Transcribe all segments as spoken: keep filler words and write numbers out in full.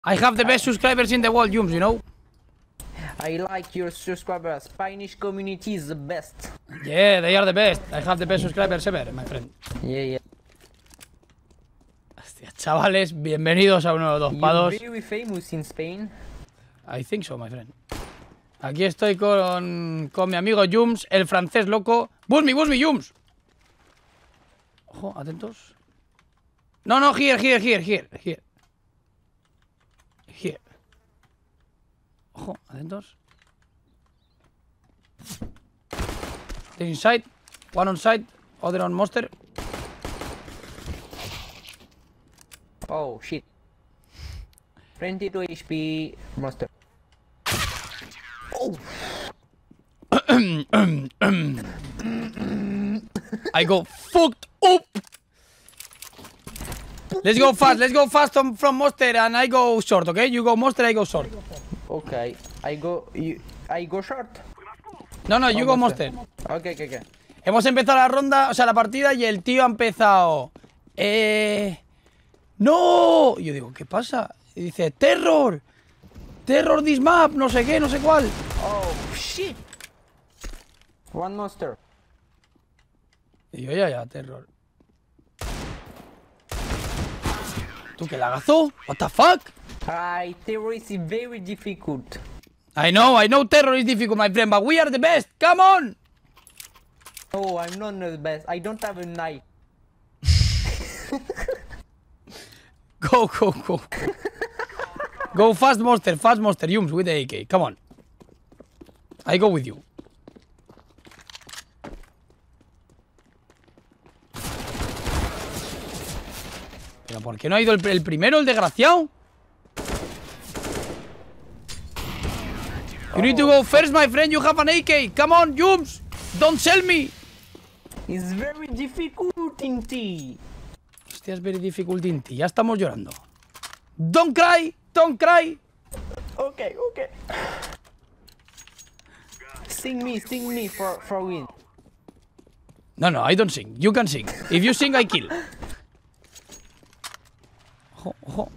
I have the best subscribers in the world, Jums, you know? I like your subscribers. Spanish community is the best. Yeah, they are the best. I have the best subscribers ever, my friend. Yeah, yeah. Hostia, chavales, bienvenidos a uno de los dos pados. You're very famous in Spain. I think so, my friend. Aquí estoy con, con mi amigo Jums, el francés loco. Bus me, bus me, Jums. Ojo, atentos. No, no, here, here, here, here, here. Here. Ojo, atentos. They're inside. One on side, other on monster. Oh, shit. twenty-two H P monster. Oh! I go fucked up. Let's go fast, let's go fast from, from monster and I go short, okay? You go monster, I go short. Okay, I go... You, I go short? No, no, you Oh, go monster. monster. Okay, okay, okay. Hemos empezado la ronda, o sea, la partida y el tío ha empezado... Eh... ¡No! Y yo digo, ¿qué pasa? Y dice, ¡Terror! ¡Terror this map! No sé qué, no sé cuál. Oh, shit! One monster. Y yo, ya, ya, Terror. ¿Tú qué lagazo? What the fuck? I terror is very difficult. I know, I know Terror is difficult, my friend, but we are the best! Come on! Oh, I'm not the best. I don't have a knife. Go, go, go. Go fast monster, fast monster, Jums with the A K. Come on. I go with you. ¿Pero por qué no ha ido el, el primero, el desgraciado? You need to go first, my friend. You have an A K. Come on, Jums. Don't sell me. It's very difficult in T. Hostia, es very difficult in T. Ya estamos llorando. Don't cry. Don't cry. Okay, okay. Sing me, sing me for, for win. No, no, I don't sing. You can sing. If you sing, I kill. Ojo, ojo.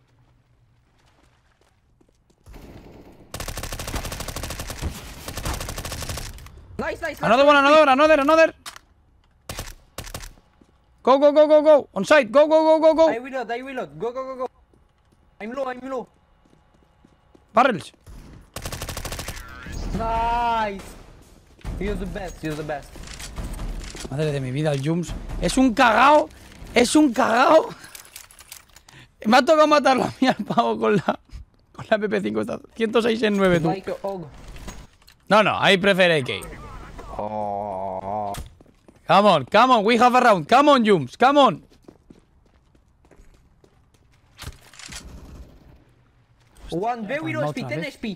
Nice, nice. Another one, another, another, another. Go, go, go, go, go. On site. Go, go, go, go, go. I reload, I reload. Go, go, go, go. I'm low, I'm low. Barrels. Nice. You're the best, you're the best. Madre de mi vida, el Jums. Es un cagao. Es un cagao. Me ha tocado matarlo a mí al pavo con la... Con la P P cinco. Está ciento seis en nueve, tú. Like a hog. No, no. I prefer A K. Oh. Come on, come on. We have a round. Come on, Jums. Come on. One very low H P, ten H P.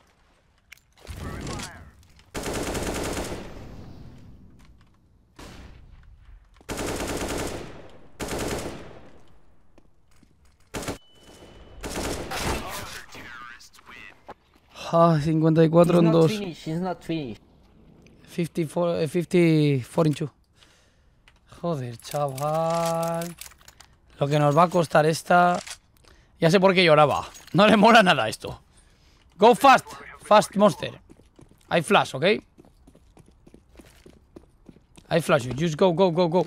Ah, cincuenta y cuatro en dos. Finish, it's not finished. cincuenta y cuatro, cincuenta y cuatro en dos. Joder, chaval. Lo que nos va a costar esta... Ya sé por qué lloraba. No le mola nada esto. Go fast. Fast monster. I flash, ¿ok? I flash you. Just go, go, go, go.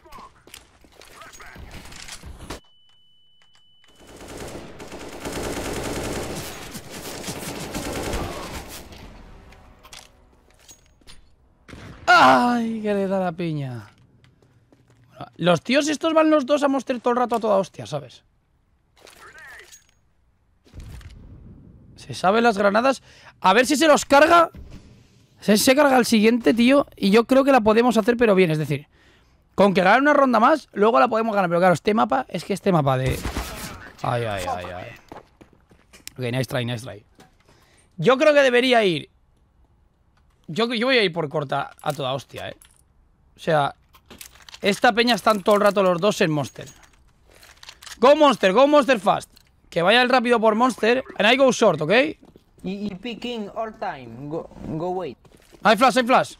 ¡Ay! Que le da la piña. Bueno, los tíos estos van los dos a monster todo el rato a toda hostia, ¿sabes? Se saben las granadas. A ver si se los carga. Se, se carga el siguiente, tío. Y yo creo que la podemos hacer, pero bien. Es decir, con que ganar una ronda más, luego la podemos ganar. Pero claro, este mapa, es que este mapa de... Ay, ay, ay, ay. Ok, nice try, nice try. Yo creo que debería ir... Yo, yo voy a ir por corta a toda hostia, eh. O sea, esta peña están todo el rato los dos en monster. Go monster, go monster fast. Que vaya el rápido por monster. And I go short, ¿ok? You, you picking all time. Go, go wait. Hay flash, hay flash.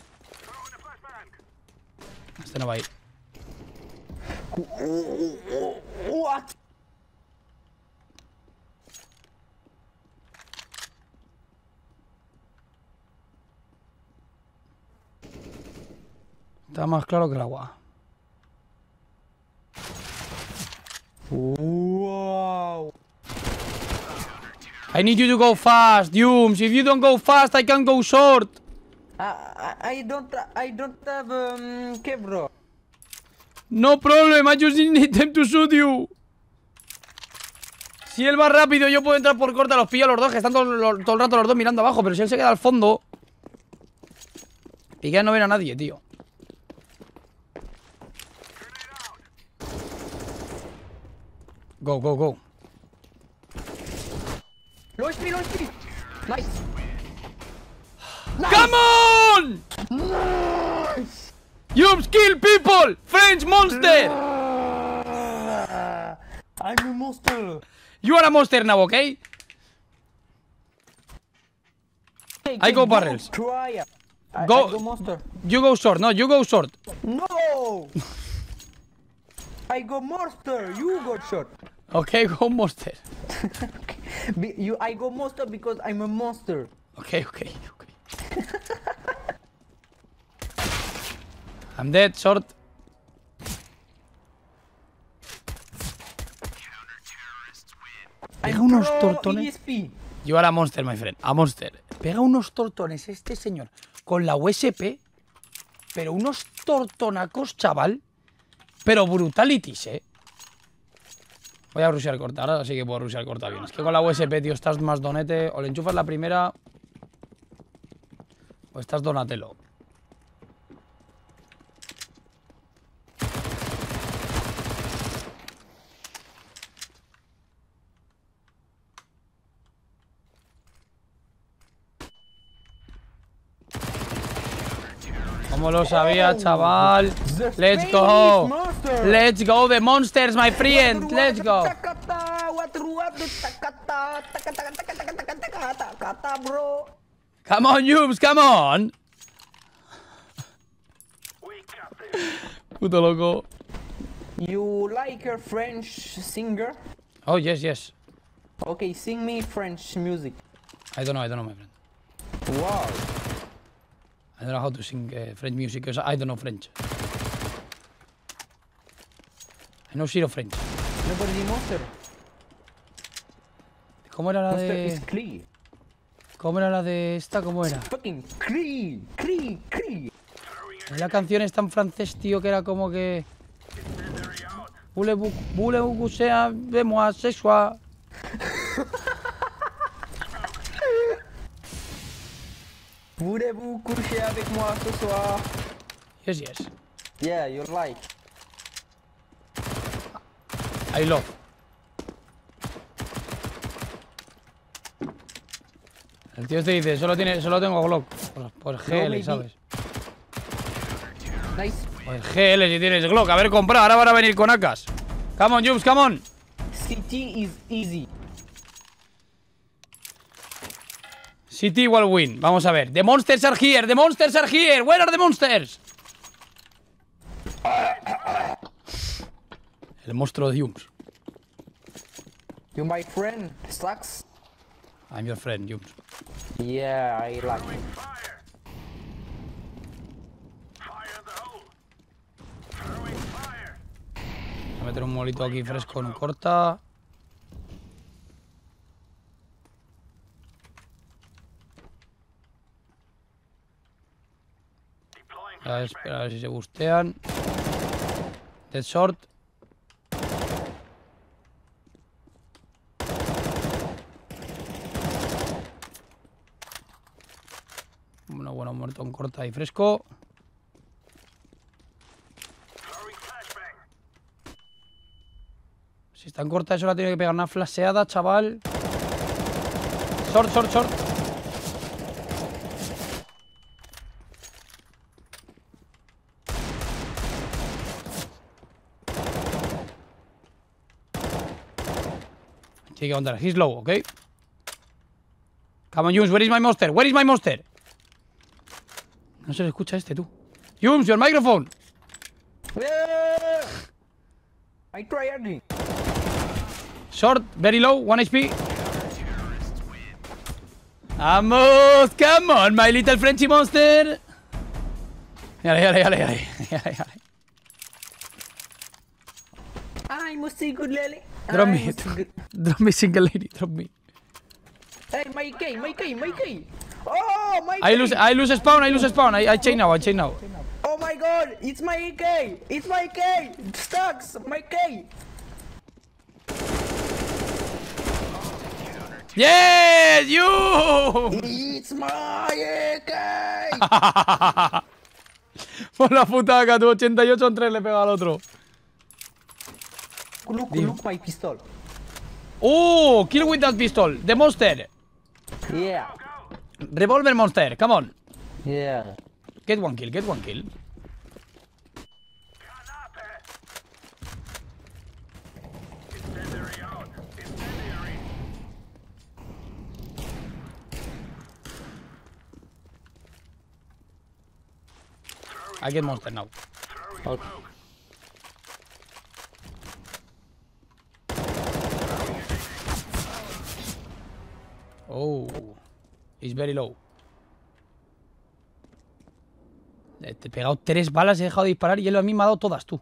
Este no va a ir. What? Está más claro que el agua. Wow. I need you to go fast, Yums. If you don't go fast, I can go short. I, I, I don't I don't have um ¿qué, bro? No problem, I just need them to shoot you. Si él va rápido, yo puedo entrar por corta, los pillo a los dos, que están todo, lo- todo el rato los dos mirando abajo. Pero si él se queda al fondo, Piqué no ver a nadie, tío. Go, go, go. Low H P, low H P. Nice. Come on! Nice. Yums, kill people! French monster! Ah, I'm a monster. You are a monster now, okay? Okay, I okay, go barrels. Try. I, Go- I go monster. You go short, no, you go short. No. I go monster. You go short. Okay, go monster. Be, you, I go monster because I'm a monster. Okay, okay, okay. I'm dead, short. Pega I'm unos pro tortones. E S P. You are a monster, my friend. A monster. Pega unos tortones este señor con la U S P. Pero unos tortonacos, chaval. Pero brutalities, eh. Voy a rushear corta. Ahora sí que puedo rushear corta bien. Es que con la U S P, tío, estás más donete. O le enchufas la primera. O estás Donatello. Como lo sabía, chaval. The Let's Spanish go. monster. Let's go, the monsters, my friend. Let's go. Takata, water, water, takata, takata, takata, takata, takata, takata, bro. Come on, Yums, come on. Puto loco. You like a French singer? Oh, yes, yes. Okay, sing me French music. I don't know, I don't know, my friend. Wow. I don't know how to sing uh, French music because I don't know French. I know zero French. Nobody monster. ¿Cómo era la Monster de...? is clean. ¿Cómo era la de esta? ¿Cómo era? Fucking clean, clean, clean. La canción está en francés, tío, que era como que... Voulez-vous voulez-vous coucher avec moi ce soir? Voulez-vous coucher avec moi ce soir? Yes, yes. Yeah, you like. I love. El tío te dice, solo tiene, solo tengo Glock. Pues, pues G L, maybe. ¿sabes? Nice. Pues G L si tienes Glock. A ver, compra. Ahora van a venir con A Ks. Come on, Jubes, come on. City is easy. City igual win. Vamos a ver. The monsters are here. The monsters are here. Where are the monsters? El monstruo de Jubes. You my friend sucks. I'm your friend, Jubes. Yeah, I like it. Voy a meter un molito aquí fresco en corta. A espera a ver si se bustean. Dead short. Bueno, bueno, muerto en corta y fresco. Si está en corta, eso la tiene que pegar una flasheada, chaval. Short, short, short. Tiene que aguantar. He's low, ¿ok? Come on, Jums, where is my monster? Where is my monster? No se le escucha este, tú. Jums, your microphone. Yeah. I try again. Short, very low, one H P. Vamos, come on, my little Frenchy monster. Yale, yale, yale, yale. Yale, yale. I'm a single lady. Drop I'm me. a single- Drop me, single lady. Drop me. Hey, my key, my key, my key. Oh, my I key. lose, I lose spawn, I lose spawn. I, I chain now, I chain now. Oh my god, it's my key. It's my key. It sucks. My key. Yes, you. It's my key. Por la putaca, tu ochenta y ocho en tres le pega al otro. Look, look my pistol. Oh, kill with that pistol. The monster. Yeah. Revolver monster, come on. Yeah. Get one kill, get one kill. I get monster now. Okay. Oh, it's very low. Te he pegado tres balas, he dejado de disparar y él a mí me ha dado todas, tú.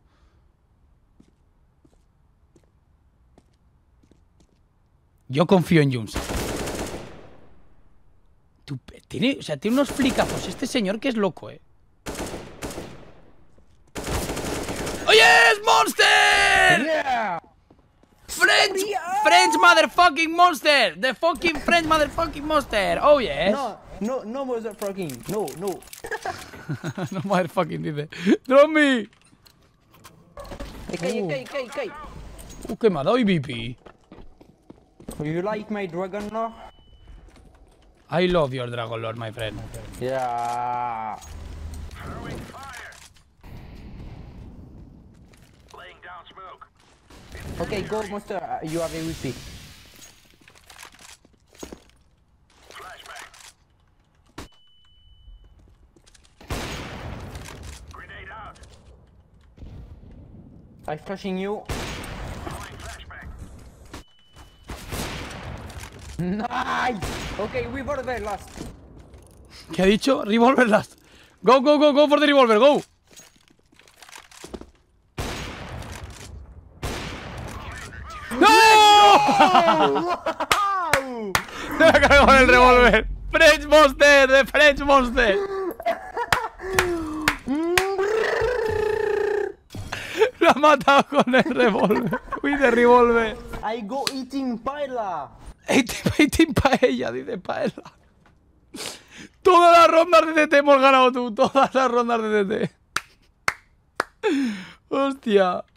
Yo confío en Jungs. Tú, tiene, o sea, tiene unos flicazos este señor que es loco, eh. ¡Oh, yes! ¡Monster! Yeah. French, French motherfucking monster! The fucking French motherfucking monster! Oh, yes! No, no, no motherfucking. No, no. No motherfucking, dice. Drop me! Okay, okay, okay, okay. Uh, que me ha dado I V P. You like my dragon now? I love your Dragon Lord, my friend. Yeah. Okay, go, monster. Uh, you have a V P. I'm flashing you. Nice. Okay, we were there last. ¿Qué ha dicho? Revolver last. Go, go, go, go for the revolver, go. ¡No! Se la cargó con el revólver. French Monster, de French Monster. Lo ha matado con el revólver. Uy, de revólver. I go eating paella. eighteen paella, dice paella. Todas las rondas de T T hemos ganado tú. Todas las rondas de T T. Hostia.